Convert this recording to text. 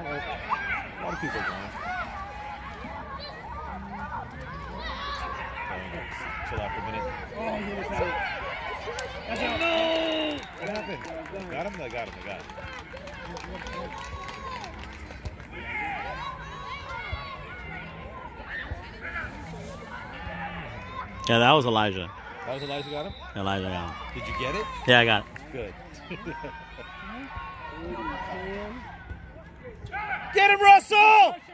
A lot of people are gone. Chill out for a minute. Oh, he was out. That's out. No! What happened? Got him? I got him. Yeah, that was Elijah. That was Elijah got him? Elijah got him. Did you get it? Yeah, I got it. Good. Get him, Russell!